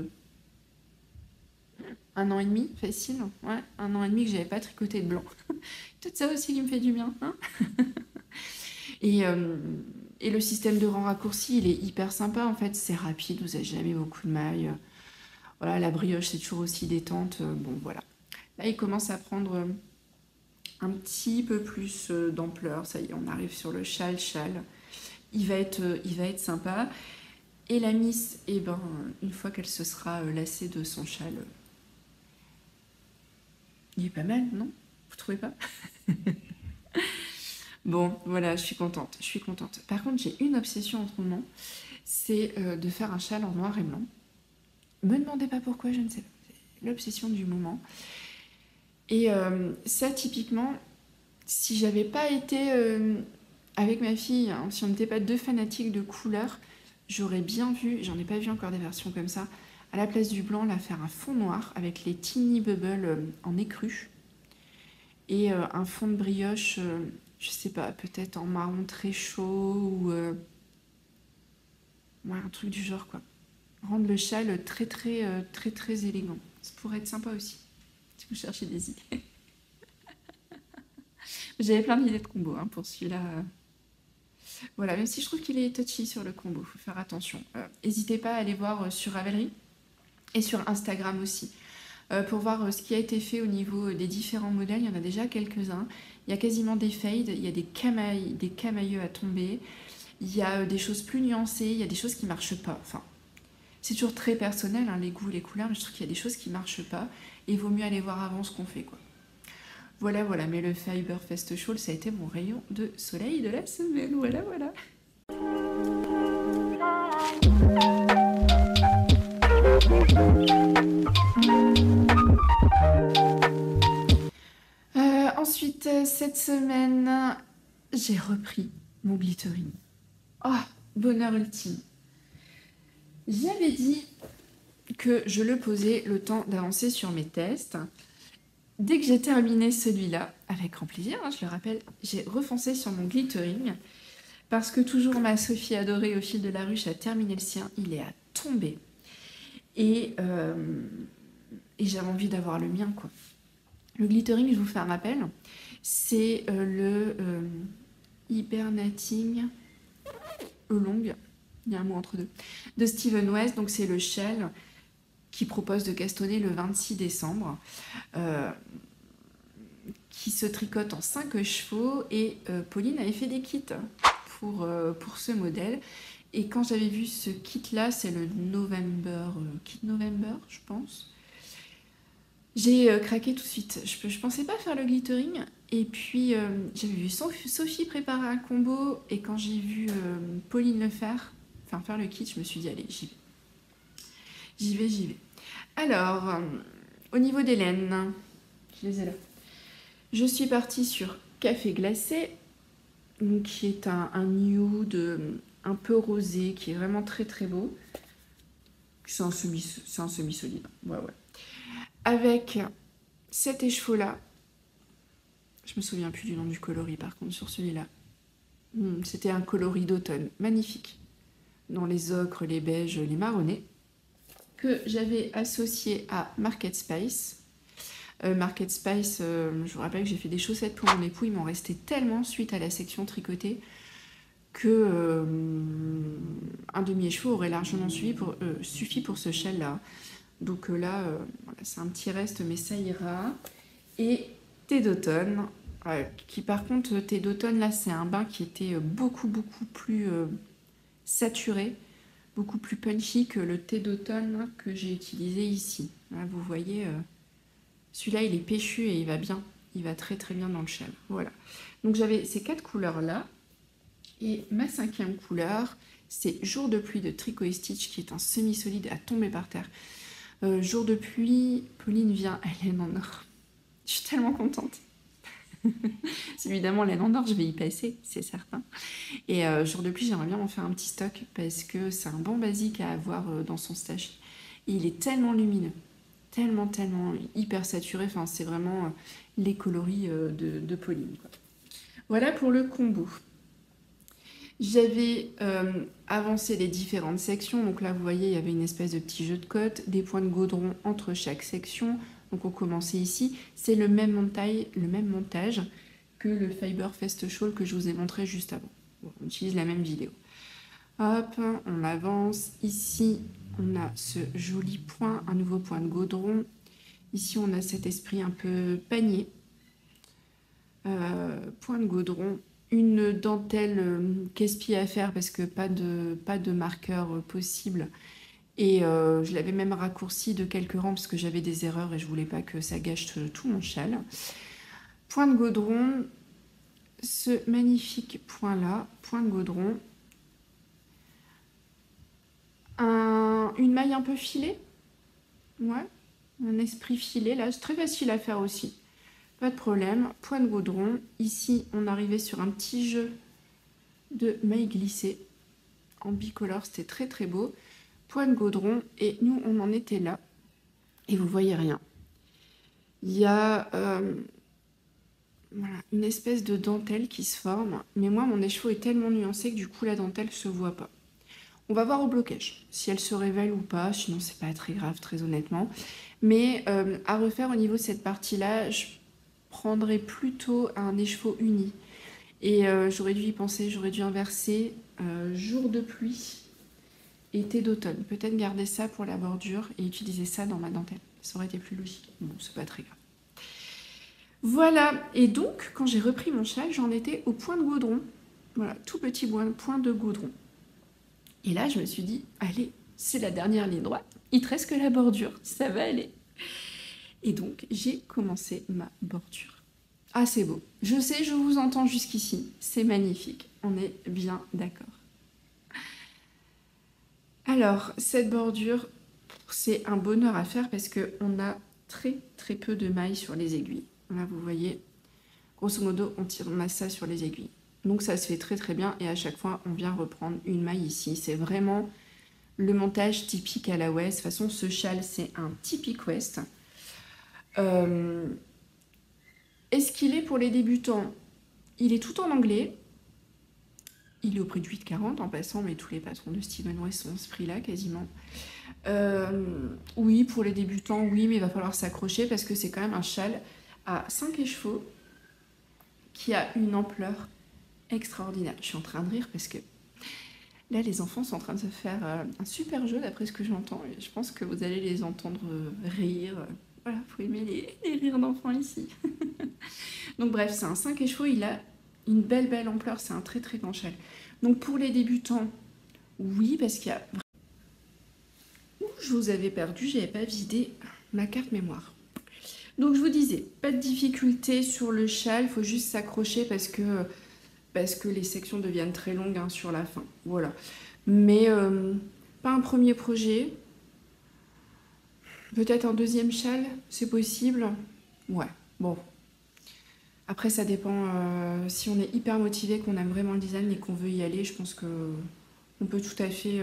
1 an et demi, facile. Ouais, 1 an et demi que j'avais pas tricoté de blanc. Tout ça aussi qui me fait du bien. Hein. Et le système de rang raccourci, il est hyper sympa. En fait, c'est rapide, vous n'avez jamais beaucoup de mailles. Voilà, la brioche, c'est toujours aussi détente. Bon, voilà. Là, il commence à prendre un petit peu plus d'ampleur. Ça y est, on arrive sur le châle. Il va être sympa. Et la miss, eh ben, une fois qu'elle se sera lassée de son châle, il est pas mal, non? Vous trouvez pas? Bon, voilà, je suis contente, je suis contente. Par contre, j'ai une obsession en ce moment, c'est de faire un châle en noir et blanc. Me demandez pas pourquoi, je ne sais pas. C'est l'obsession du moment. Et ça, typiquement, si j'avais pas été avec ma fille, hein, si on n'était pas deux fanatiques de couleurs, j'aurais bien vu, j'en ai pas vu encore des versions comme ça, à la place du blanc, là, faire un fond noir avec les Teeny Bubbles en écru et un fond de brioche, je sais pas, peut-être en marron très chaud ou ouais, un truc du genre, quoi. Rendre le châle très élégant. Ça pourrait être sympa aussi, si vous cherchez des idées. J'avais plein d'idées de combo hein, pour celui-là. Voilà, même si je trouve qu'il est touchy sur le combo, faut faire attention. N'hésitez pas à aller voir sur Ravelry et sur Instagram aussi. Pour voir ce qui a été fait au niveau des différents modèles, il y en a déjà quelques-uns. Il y a quasiment des fades, il y a des camailleux à tomber, il y a des choses plus nuancées, il y a des choses qui marchent pas. Enfin, c'est toujours très personnel, hein, les goûts, les couleurs, mais je trouve qu'il y a des choses qui marchent pas et il vaut mieux aller voir avant ce qu'on fait, quoi. Voilà, mais le Fiber Fest Shawl, ça a été mon rayon de soleil de la semaine. Voilà. Ensuite, cette semaine, j'ai repris mon glittering. Oh, bonheur ultime. J'avais dit que je le posais le temps d'avancer sur mes tests. Dès que j'ai terminé celui-là, avec grand plaisir, hein, je le rappelle, j'ai refoncé sur mon glittering parce que toujours ma Sophie adorée au fil de la ruche a terminé le sien, il est à tomber. Et j'avais envie d'avoir le mien, quoi. Le glittering, je vous fais un rappel, c'est le Hibernating Along, il y a un mot entre deux, de Steven West, donc c'est le shell qui propose de castonner le 26 décembre, qui se tricote en 5 chevaux, et Pauline avait fait des kits pour ce modèle. Et quand j'avais vu ce kit-là, c'est le Kit November, je pense, j'ai craqué tout de suite. Je pensais pas faire le glittering, et puis j'avais vu Sophie préparer un combo, et quand j'ai vu Pauline le faire le kit, je me suis dit, allez, j'y vais. Alors, au niveau des laines, je les ai là. Je suis partie sur Café Glacé, donc, qui est un nude un peu rosé, qui est vraiment très beau. C'est un semi-solide. Ouais. Avec cet écheveau-là, je me souviens plus du nom du coloris par contre sur celui-là. C'était un coloris d'automne, magnifique. Dans les ocres, les beiges, les marronnés, que j'avais associé à Market Spice. Market Spice, je vous rappelle que j'ai fait des chaussettes pour mon époux, il m'en restait tellement suite à la section tricotée que un demi-écheveau aurait largement suffi pour ce shell-là. Donc là, voilà, c'est un petit reste, mais ça ira. Et thé d'automne, qui par contre, thé d'automne, là, c'est un bain qui était beaucoup plus saturé, beaucoup plus punchy que le thé d'automne que j'ai utilisé ici. Là, vous voyez, celui-là, il est péchu et il va bien. Il va très bien dans le shell. Voilà. Donc j'avais ces 4 couleurs-là. Et ma 5e couleur, c'est Jour de pluie de Tricot & Stitch, qui est un semi-solide à tomber par terre. Jour de pluie, Pauline vient à laine en or. Je suis tellement contente. Évidemment, laine en or, je vais y passer, c'est certain. Et Jour de pluie, j'aimerais bien en faire un petit stock parce que c'est un bon basique à avoir dans son stash. Et il est tellement lumineux, tellement hyper saturé. Enfin, c'est vraiment les coloris de Pauline, quoi. Voilà pour le combo. J'avais avancé les différentes sections. Donc là, vous voyez, il y avait une espèce de petit jeu de cotes, des points de gaudron entre chaque section. Donc on commençait ici. C'est le même montage que le Fiber Fest Shawl que je vous ai montré juste avant. Bon, on utilise la même vidéo. Hop, on avance. Ici, on a ce joli point, un nouveau point de gaudron. Ici, on a cet esprit un peu panier. Point de gaudron. Une dentelle casse-pied à faire parce que pas de marqueur possible. Et je l'avais même raccourci de quelques rangs parce que j'avais des erreurs et je voulais pas que ça gâche tout mon châle. Point de gaudron, ce magnifique point là, point de gaudron. Une maille un peu filée. Ouais, un esprit filé là, c'est très facile à faire aussi. Pas de problème. Point de gaudron. Ici, on arrivait sur un petit jeu de mailles glissées en bicolore, c'était très très beau. Point de gaudron, et nous on en était là. Et vous voyez rien. Il y a voilà, une espèce de dentelle qui se forme, mais moi mon écheveau est tellement nuancé que du coup la dentelle se voit pas. On va voir au blocage si elle se révèle ou pas, sinon c'est pas très grave très honnêtement. Mais à refaire au niveau de cette partie-là, je prendrais plutôt un écheveau uni. Et j'aurais dû y penser, j'aurais dû inverser jour de pluie, été d'automne. Peut-être garder ça pour la bordure et utiliser ça dans ma dentelle. Ça aurait été plus logique. Bon, c'est pas très grave. Voilà, et donc, quand j'ai repris mon châle, j'en étais au point de gaudron. Voilà, tout petit point de gaudron. Et là, je me suis dit, allez, c'est la dernière ligne droite. Il te reste que la bordure, ça va aller. Et donc, j'ai commencé ma bordure. Ah, c'est beau. Je sais, je vous entends jusqu'ici. C'est magnifique. On est bien d'accord. Alors, cette bordure, c'est un bonheur à faire parce qu'on a très très peu de mailles sur les aiguilles. Là, vous voyez, grosso modo, on tire ça sur les aiguilles. Donc, ça se fait très très bien et à chaque fois, on vient reprendre une maille ici. C'est vraiment le montage typique à la West. De toute façon, ce châle, c'est un typique West. Est-ce qu'il est pour les débutants? Il est tout en anglais. Il est au prix de 8,40 en passant, mais tous les patrons de Steven West sont à ce prix-là quasiment. Oui, pour les débutants, oui, mais il va falloir s'accrocher parce que c'est quand même un châle à 5 écheveaux qui a une ampleur extraordinaire. Je suis en train de rire parce que là, les enfants sont en train de se faire un super jeu d'après ce que j'entends. Et je pense que vous allez les entendre rire. Voilà, faut aimer les rires d'enfants ici. Donc bref, c'est un 5 écheveaux, il a une belle ampleur, c'est un très très grand châle. Donc pour les débutants, oui, parce qu'il y a... Ouh, je vous avais perdu, j'avais pas vidé ma carte mémoire. Donc je vous disais, pas de difficulté sur le châle, il faut juste s'accrocher parce que les sections deviennent très longues hein, sur la fin. Voilà. Mais pas un premier projet. Peut-être un deuxième châle, c'est possible. Ouais, bon. Après, ça dépend. Si on est hyper motivé, qu'on aime vraiment le design et qu'on veut y aller, je pense qu'on peut tout à fait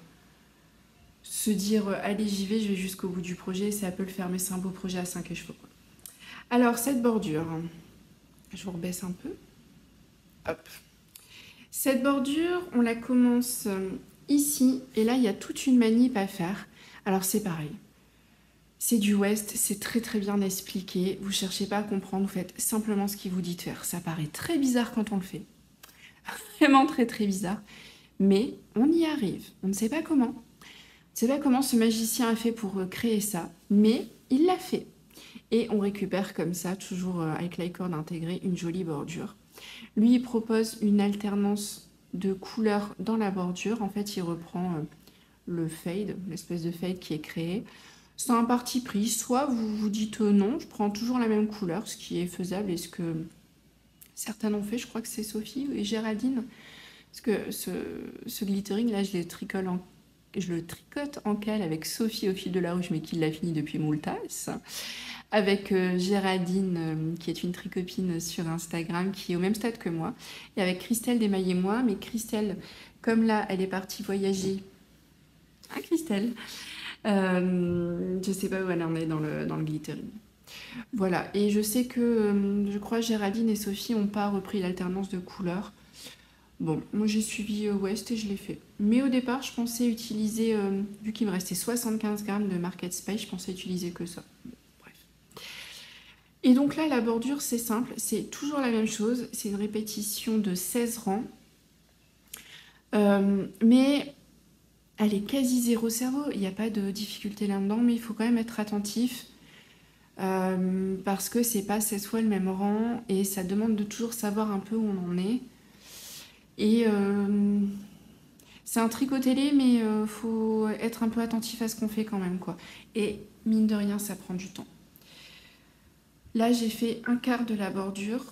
se dire allez, j'y vais, je vais jusqu'au bout du projet. Ça peut le faire, mais c'est un beau projet à 5 écheveaux. Alors, cette bordure, je vous rebaisse un peu. Hop. Cette bordure, on la commence ici. Et là, il y a toute une manip à faire. Alors, c'est pareil. C'est du West, c'est très très bien expliqué. Vous cherchez pas à comprendre, vous faites simplement ce qu'il vous dit de faire. Ça paraît très bizarre quand on le fait. Vraiment très très bizarre. Mais on y arrive. On ne sait pas comment. On ne sait pas comment ce magicien a fait pour créer ça. Mais il l'a fait. Et on récupère comme ça, toujours avec l'icord intégré, une jolie bordure. Lui, il propose une alternance de couleurs dans la bordure. En fait, il reprend le fade, l'espèce de fade qui est créé. C'est un parti pris, soit vous vous dites non, je prends toujours la même couleur, ce qui est faisable et ce que certains ont fait, je crois que c'est Sophie et Géraldine, parce que ce glittering là, je le tricote en cale avec Sophie au fil de la ruche, mais qui l'a fini depuis moultas, avec Géraldine, qui est une tricopine sur Instagram, qui est au même stade que moi, et avec Christelle d'Émaille et moi, mais Christelle, comme là, elle est partie voyager, ah Christelle, je sais pas où elle en est dans le glittering. Voilà, et je sais que je crois Géraldine et Sophie n'ont pas repris l'alternance de couleurs. Bon, moi j'ai suivi West et je l'ai fait. Mais au départ, je pensais utiliser, vu qu'il me restait 75 grammes de Market Space, je pensais utiliser que ça. Bon, bref. Et donc là, la bordure, c'est simple, c'est toujours la même chose. C'est une répétition de 16 rangs. Mais elle est quasi zéro cerveau, il n'y a pas de difficulté là-dedans, mais il faut quand même être attentif parce que c'est pas 16 fois le même rang et ça demande de toujours savoir un peu où on en est. Et c'est un tricot télé, mais faut être un peu attentif à ce qu'on fait quand même, quoi. Et mine de rien, ça prend du temps. Là, j'ai fait un quart de la bordure.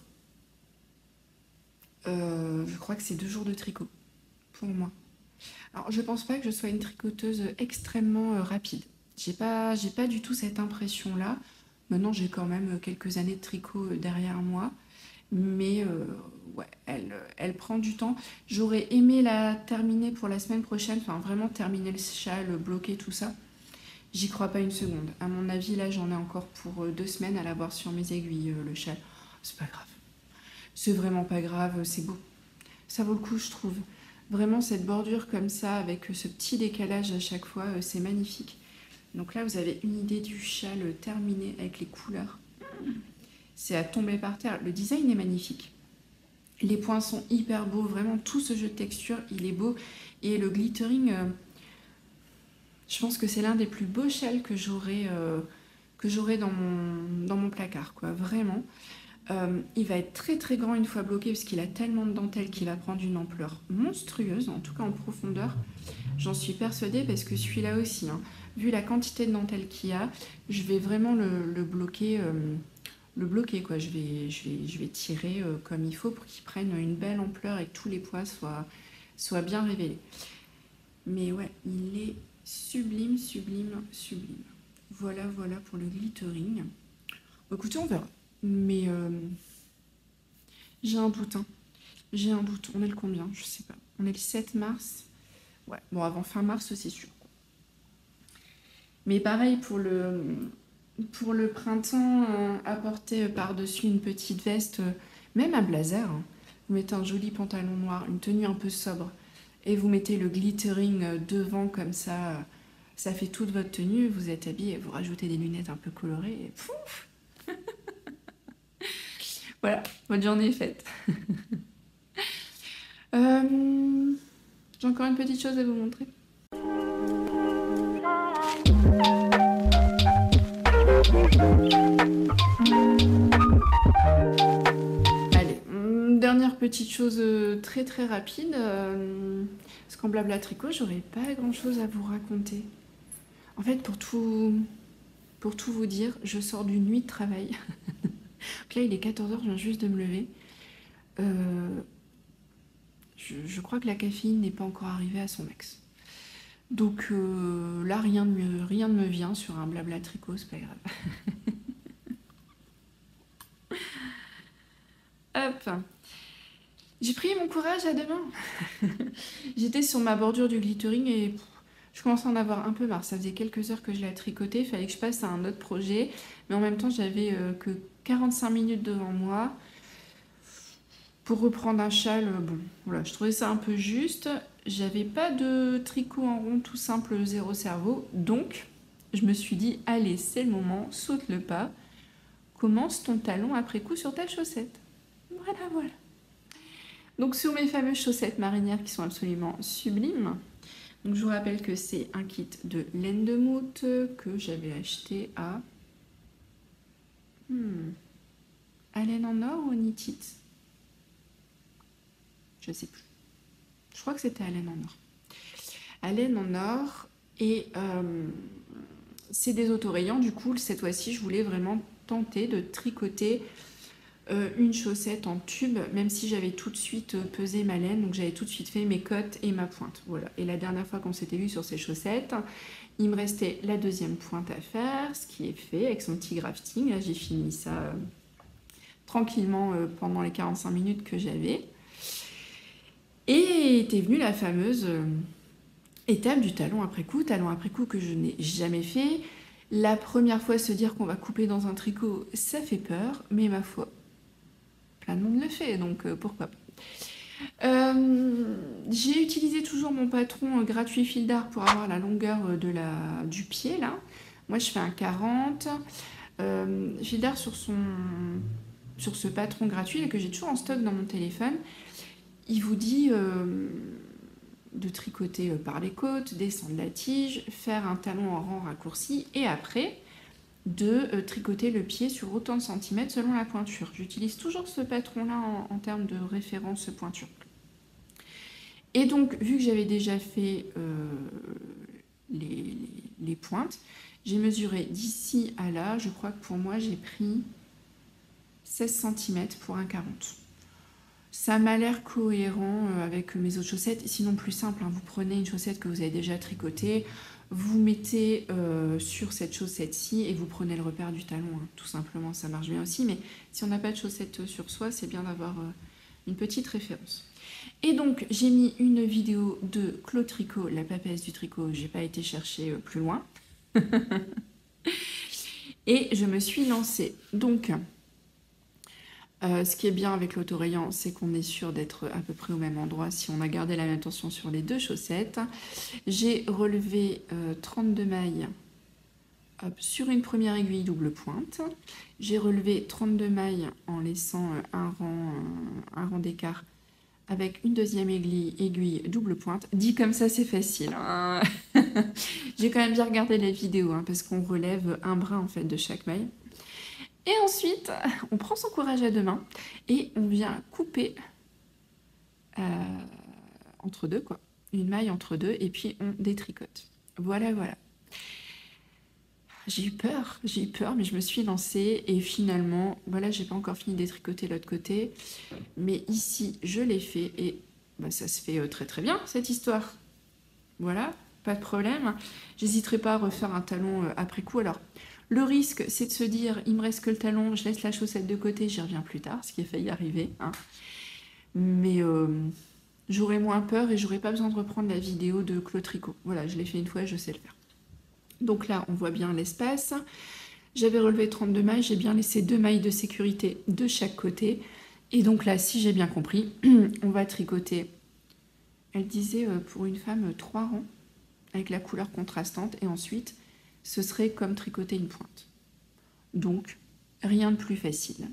Je crois que c'est 2 jours de tricot pour moi. Alors, je pense pas que je sois une tricoteuse extrêmement rapide. J'ai pas du tout cette impression-là. Maintenant, j'ai quand même quelques années de tricot derrière moi. Mais ouais, elle prend du temps. J'aurais aimé la terminer pour la semaine prochaine. Enfin, vraiment terminer le châle, bloquer tout ça. J'y crois pas une seconde. À mon avis, là, j'en ai encore pour 2 semaines à l'avoir sur mes aiguilles, le châle. C'est pas grave. C'est vraiment pas grave, c'est beau. Ça vaut le coup, je trouve. Vraiment, cette bordure comme ça, avec ce petit décalage à chaque fois, c'est magnifique. Donc là, vous avez une idée du châle terminé avec les couleurs. C'est à tomber par terre. Le design est magnifique. Les points sont hyper beaux. Vraiment, tout ce jeu de texture, il est beau. Et le glittering, je pense que c'est l'un des plus beaux châles que j'aurai dans mon placard, quoi. Vraiment. Il va être très très grand une fois bloqué parce qu'il a tellement de dentelle qu'il va prendre une ampleur monstrueuse, en tout cas en profondeur. J'en suis persuadée parce que celui-là aussi, hein, vu la quantité de dentelle qu'il y a, je vais vraiment le bloquer, quoi. Je vais tirer comme il faut pour qu'il prenne une belle ampleur et que tous les poids soient bien révélés. Mais ouais, il est sublime, sublime, sublime. Voilà pour le glittering. Écoutez, on verra. Mais j'ai un doute, hein. J'ai un doute. On est le combien? Je sais pas. On est le 7 mars. Ouais, bon, avant fin mars, c'est sûr. Mais pareil pour le printemps, apporter par-dessus une petite veste, même un blazer, hein. Vous mettez un joli pantalon noir, une tenue un peu sobre, et vous mettez le glittering devant comme ça. Ça fait toute votre tenue, vous êtes habillé, vous rajoutez des lunettes un peu colorées, et pouf. Voilà, votre journée est faite. J'ai encore une petite chose à vous montrer. Allez, dernière petite chose très très rapide. Parce qu'en blabla tricot, j'aurais pas grand chose à vous raconter. En fait, pour tout vous dire, je sors d'une nuit de travail. Donc là, il est 14h, je viens juste de me lever. Je crois que la caféine n'est pas encore arrivée à son max. Donc là, rien ne me vient sur un blabla tricot, c'est pas grave. Hop. J'ai pris mon courage à deux mains. J'étais sur ma bordure du glittering et je commençais à en avoir un peu marre. Ça faisait quelques heures que je l'ai tricoté, il fallait que je passe à un autre projet. Mais en même temps, j'avais que 45 minutes devant moi pour reprendre un châle. Bon, voilà, je trouvais ça un peu juste. J'avais pas de tricot en rond tout simple, zéro cerveau. Donc, je me suis dit, allez, c'est le moment, saute le pas. Commence ton talon après coup sur telle chaussette. Voilà. Donc, sur mes fameuses chaussettes marinières qui sont absolument sublimes. Donc, je vous rappelle que c'est un kit de laine de moute que j'avais acheté à... à laine en or ou knitite? Je sais plus. Je crois que c'était à laine en or. À laine en or. Et c'est des autorayants. Du coup, cette fois-ci, je voulais vraiment tenter de tricoter une chaussette en tube, même si j'avais tout de suite pesé ma laine. Donc, j'avais tout de suite fait mes cottes et ma pointe. Voilà. Et la dernière fois qu'on s'était vu sur ces chaussettes, il me restait la deuxième pointe à faire, ce qui est fait avec son petit grafting. Là, j'ai fini ça tranquillement pendant les 45 minutes que j'avais. Et était venue la fameuse étape du talon après coup que je n'ai jamais fait. La première fois, se dire qu'on va couper dans un tricot, ça fait peur, mais ma foi, plein de monde le fait, donc pourquoi pas. J'ai utilisé toujours mon patron gratuit fil d'art pour avoir la longueur du pied, là. Moi, je fais un 40. Fil d'art sur ce patron gratuit là, que j'ai toujours en stock dans mon téléphone. Il vous dit de tricoter par les côtes, descendre la tige, faire un talon en rang raccourci et après de tricoter le pied sur autant de centimètres selon la pointure. J'utilise toujours ce patron-là en termes de référence pointure. Et donc, vu que j'avais déjà fait les pointes, j'ai mesuré d'ici à là. Je crois que pour moi, j'ai pris 16 cm pour un 40. Ça m'a l'air cohérent avec mes autres chaussettes. Sinon, plus simple, hein, vous prenez une chaussette que vous avez déjà tricotée, vous mettez sur cette chaussette-ci et vous prenez le repère du talon. Hein. Tout simplement, ça marche bien aussi. Mais si on n'a pas de chaussette sur soi, c'est bien d'avoir une petite référence. Et donc, j'ai mis une vidéo de Claude Tricot, la papesse du tricot. J'ai pas été chercher plus loin. Et je me suis lancée. Donc... ce qui est bien avec l'autorayant, c'est qu'on est sûr d'être à peu près au même endroit si on a gardé la même tension sur les deux chaussettes. J'ai relevé 32 mailles sur une première aiguille double pointe. J'ai relevé 32 mailles en laissant un rang d'écart avec une deuxième aiguille double pointe. Dit comme ça, c'est facile. Hein. J'ai quand même bien regardé la vidéo hein, parce qu'on relève un brin en fait de chaque maille. Et ensuite, on prend son courage à deux mains et on vient couper entre deux, quoi. Une maille entre deux et puis on détricote. Voilà, voilà. J'ai eu peur, mais je me suis lancée et finalement, voilà, j'ai pas encore fini de détricoter l'autre côté. Mais ici, je l'ai fait et bah, ça se fait très très bien, cette histoire. Voilà, pas de problème. J'hésiterai pas à refaire un talon après coup. Alors, le risque, c'est de se dire, il me reste que le talon, je laisse la chaussette de côté, j'y reviens plus tard, ce qui a failli arriver. Hein. Mais j'aurais moins peur et j'aurais pas besoin de reprendre la vidéo de Claude Tricot. Voilà, je l'ai fait une fois et je sais le faire. Donc là, on voit bien l'espace. J'avais relevé 32 mailles, j'ai bien laissé 2 mailles de sécurité de chaque côté. Et donc là, si j'ai bien compris, on va tricoter, elle disait pour une femme 3 rangs, avec la couleur contrastante, et ensuite... ce serait comme tricoter une pointe. Donc, rien de plus facile.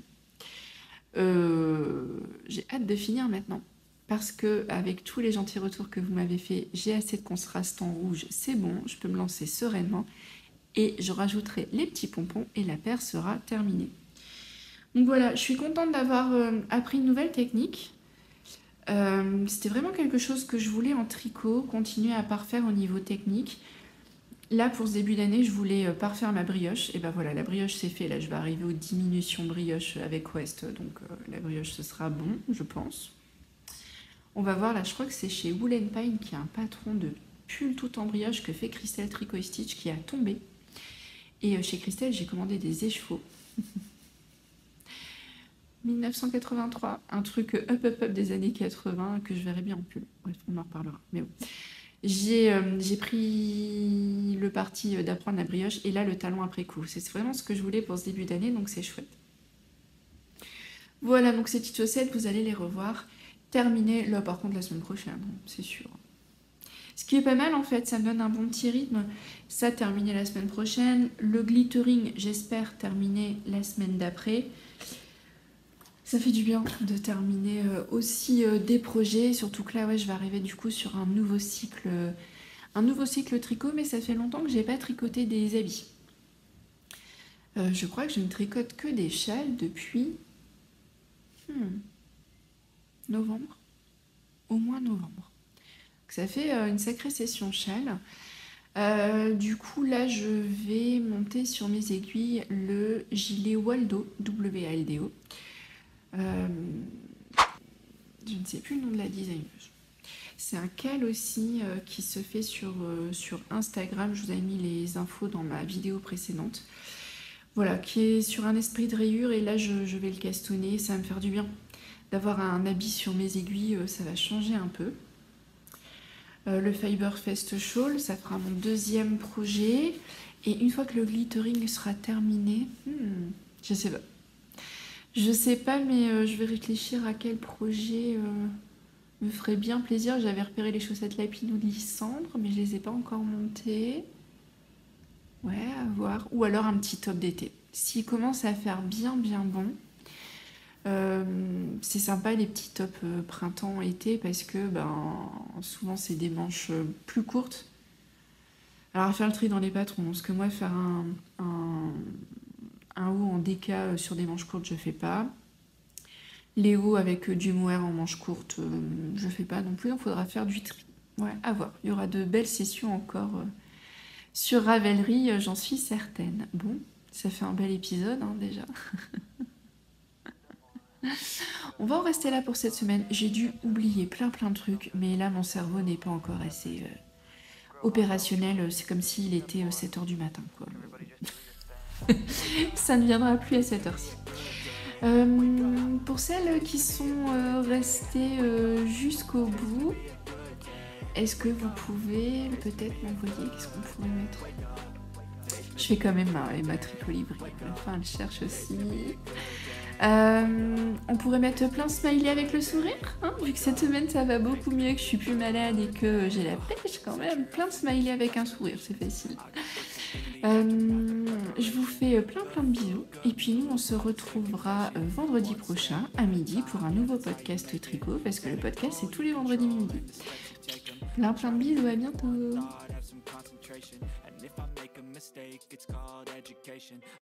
J'ai hâte de finir maintenant. Parce que avec tous les gentils retours que vous m'avez fait, j'ai assez de contraste en rouge. C'est bon, je peux me lancer sereinement. Et je rajouterai les petits pompons et la paire sera terminée. Donc voilà, je suis contente d'avoir appris une nouvelle technique. C'était vraiment quelque chose que je voulais en tricot, continuer à parfaire au niveau technique. Là, pour ce début d'année, je voulais parfaire ma brioche. Et ben voilà, la brioche c'est fait. Là, je vais arriver aux diminutions brioche avec West. Donc la brioche, ce sera bon, je pense. On va voir, là, je crois que c'est chez Wool & Pine qui a un patron de pull tout en brioche que fait Christelle Tricot Stitch qui a tombé. Et chez Christelle, j'ai commandé des échevaux. 1983, un truc up des années 80 que je verrai bien en pull. Bref, on en reparlera. Mais bon. J'ai pris le parti d'apprendre la brioche et là le talon après coup. C'est vraiment ce que je voulais pour ce début d'année, donc c'est chouette. Voilà, donc ces petites chaussettes, vous allez les revoir terminées là par contre la semaine prochaine, c'est sûr. Ce qui est pas mal en fait, ça me donne un bon petit rythme. Ça terminé la semaine prochaine. Le glittering, j'espère terminer la semaine d'après. Ça fait du bien de terminer aussi des projets, surtout que là, ouais, je vais arriver du coup sur un nouveau cycle tricot, mais ça fait longtemps que j'ai pas tricoté des habits. Je crois que je ne tricote que des châles depuis novembre, au moins novembre. Donc, ça fait une sacrée session châle. Du coup, là, je vais monter sur mes aiguilles le gilet Waldo, W-A-L-D-O. Je ne sais plus le nom de la designeuse. C'est un cal aussi qui se fait sur Instagram. Je vous ai mis les infos dans ma vidéo précédente. Voilà, qui est sur un esprit de rayure et là je vais le castonner. Ça va me faire du bien d'avoir un habit sur mes aiguilles. Ça va changer un peu. Le Fiber Fest Shawl, ça fera mon deuxième projet. Et une fois que le glittering sera terminé, je sais pas. Je sais pas, mais je vais réfléchir à quel projet me ferait bien plaisir. J'avais repéré les chaussettes Lapinou de Lysandre, mais je les ai pas encore montées. Ouais, à voir. Ou alors un petit top d'été. S'il commence à faire bien bon, c'est sympa les petits tops printemps-été parce que souvent c'est des manches plus courtes. Alors à faire le tri dans les patrons, parce que moi faire un haut en déca sur des manches courtes, je fais pas. Les hauts avec du mohair en manches courtes, je fais pas non plus. Donc, il faudra faire du tri. Ouais, à voir. Il y aura de belles sessions encore sur Ravelry, j'en suis certaine. Bon, ça fait un bel épisode déjà. On va en rester là pour cette semaine. J'ai dû oublier plein de trucs, mais là mon cerveau n'est pas encore assez opérationnel. C'est comme s'il était 7h du matin, quoi. Ça ne viendra plus à cette heure-ci. Pour celles qui sont restées jusqu'au bout, est-ce que vous pouvez peut-être m'envoyer, qu'est-ce qu'on pourrait mettre? Je fais quand même ma tricolibri. Enfin, elle cherche aussi. On pourrait mettre plein de smiley avec le sourire, hein, vu que cette semaine ça va beaucoup mieux, que je suis plus malade et que j'ai la pêche quand même. Plein de smiley avec un sourire, c'est facile. Je vous fais plein de bisous. Et puis nous, on se retrouvera vendredi prochain à midi pour un nouveau podcast tricot, parce que le podcast c'est tous les vendredis midi. Plein de bisous, à bientôt.